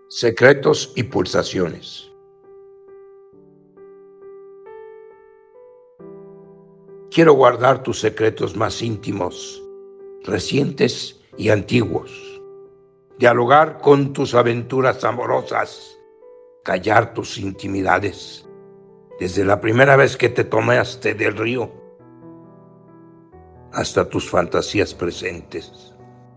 Secretos y pulsaciones. Quiero guardar tus secretos más íntimos, recientes y antiguos. Dialogar con tus aventuras amorosas, callar tus intimidades, desde la primera vez que te tomaste del río hasta tus fantasías presentes.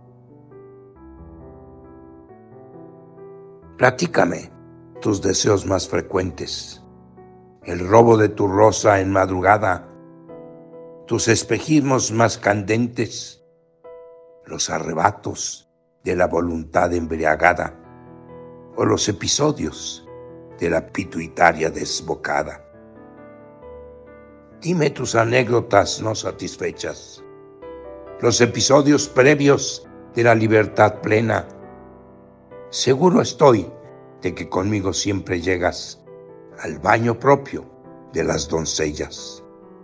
Platícame tus deseos más frecuentes, el robo de tu rosa en madrugada, tus espejismos más candentes, los arrebatos de la voluntad embriagada o los episodios de la pituitaria desbocada. Dime tus anécdotas no satisfechas, los episodios previos de la libertad plena. Seguro estoy de que conmigo siempre llegas al baño propio de las doncellas.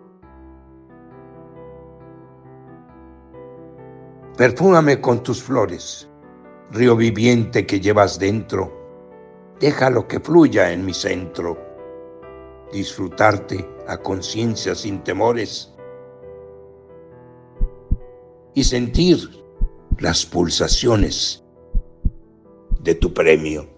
Perfúmame con tus flores, río viviente que llevas dentro. Déjalo que fluya en mi centro. Disfrutarte a conciencia sin temores y sentir las pulsaciones de tu premio.